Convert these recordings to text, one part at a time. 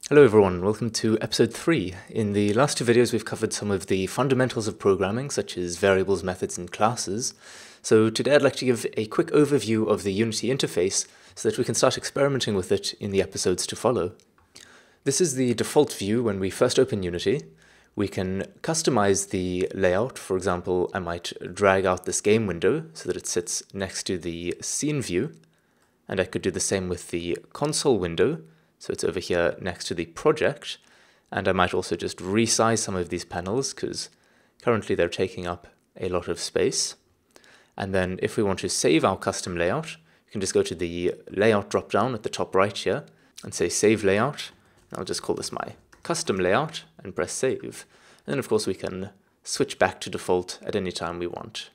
Hello everyone, welcome to episode 3. In the last two videos we've covered some of the fundamentals of programming, such as variables, methods, and classes. So today I'd like to give a quick overview of the Unity interface so that we can start experimenting with it in the episodes to follow. This is the default view when we first open Unity. We can customize the layout. For example, I might drag out this game window so that it sits next to the scene view, and I could do the same with the console window. So it's over here next to the project, and I might also just resize some of these panels because currently they're taking up a lot of space. And then if we want to save our custom layout, you can just go to the layout drop-down at the top right here and say save layout. And I'll just call this my custom layout and press save. And then of course we can switch back to default at any time we want.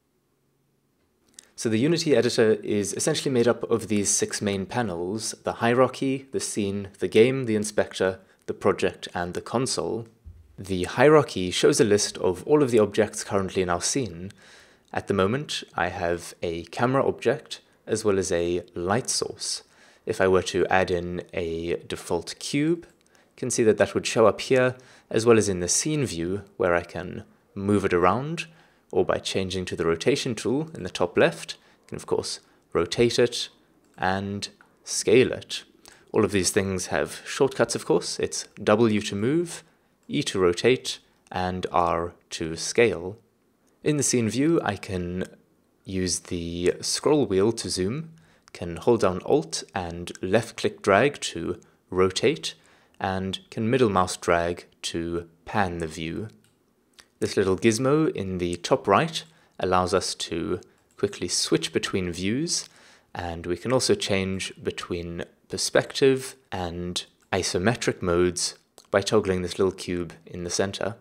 So the Unity editor is essentially made up of these 6 main panels: the hierarchy, the scene, the game, the inspector, the project, and the console. The hierarchy shows a list of all of the objects currently in our scene. At the moment, I have a camera object as well as a light source. If I were to add in a default cube, you can see that that would show up here, as well as in the scene view, where I can move it around, or by changing to the rotation tool in the top left, you can of course rotate it and scale it. All of these things have shortcuts, of course. It's W to move, E to rotate, and R to scale. In the scene view, I can use the scroll wheel to zoom, can hold down Alt and left-click drag to rotate, and can middle mouse drag to pan the view. This little gizmo in the top right allows us to quickly switch between views, and we can also change between perspective and isometric modes by toggling this little cube in the center.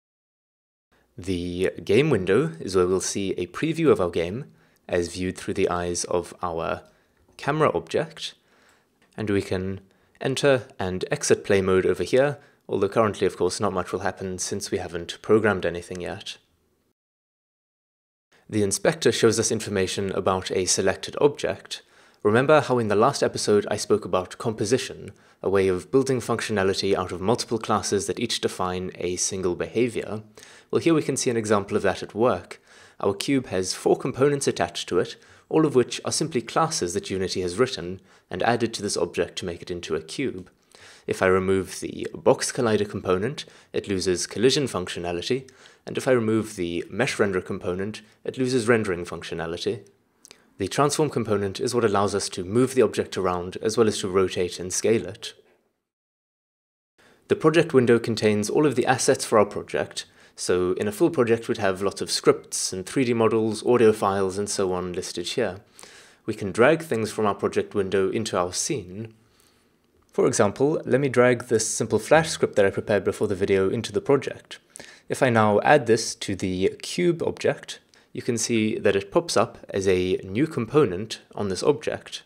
The game window is where we'll see a preview of our game as viewed through the eyes of our camera object, and we can enter and exit play mode over here, although currently, of course, not much will happen since we haven't programmed anything yet. The inspector shows us information about a selected object. Remember how in the last episode I spoke about composition, a way of building functionality out of multiple classes that each define a single behavior? Well, here we can see an example of that at work. Our cube has 4 components attached to it, all of which are simply classes that Unity has written and added to this object to make it into a cube. If I remove the box collider component, it loses collision functionality, and if I remove the mesh render component, it loses rendering functionality. The transform component is what allows us to move the object around as well as to rotate and scale it. The project window contains all of the assets for our project, so in a full project we'd have lots of scripts and 3D models, audio files, and so on listed here. We can drag things from our project window into our scene. For example, let me drag this simple Flash script that I prepared before the video into the project. If I now add this to the cube object, you can see that it pops up as a new component on this object.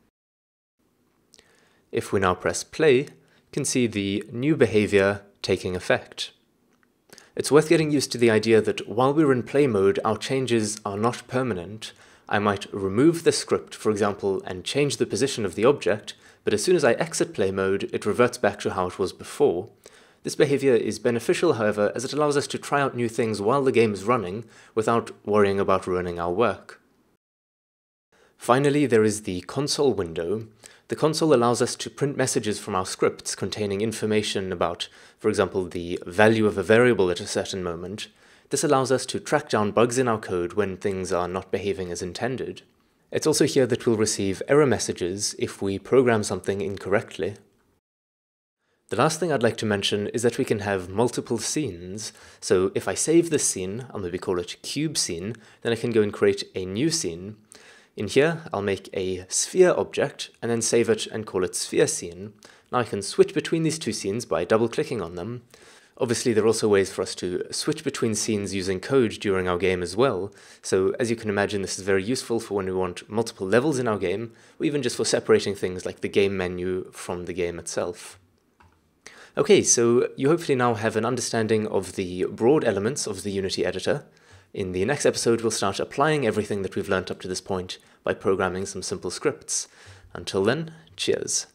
If we now press play, you can see the new behavior taking effect. It's worth getting used to the idea that while we're in play mode, our changes are not permanent. I might remove the script, for example, and change the position of the object, but as soon as I exit play mode, it reverts back to how it was before. This behavior is beneficial, however, as it allows us to try out new things while the game is running, without worrying about ruining our work. Finally, there is the console window. The console allows us to print messages from our scripts containing information about, for example, the value of a variable at a certain moment. This allows us to track down bugs in our code when things are not behaving as intended. It's also here that we'll receive error messages if we program something incorrectly. The last thing I'd like to mention is that we can have multiple scenes. So if I save this scene, I'll maybe call it cube scene, then I can go and create a new scene. In here, I'll make a sphere object and then save it and call it sphere scene. Now I can switch between these two scenes by double-clicking on them. Obviously, there are also ways for us to switch between scenes using code during our game as well. So as you can imagine, this is very useful for when we want multiple levels in our game, or even just for separating things like the game menu from the game itself. Okay, so you hopefully now have an understanding of the broad elements of the Unity editor. In the next episode, we'll start applying everything that we've learnt up to this point by programming some simple scripts. Until then, cheers.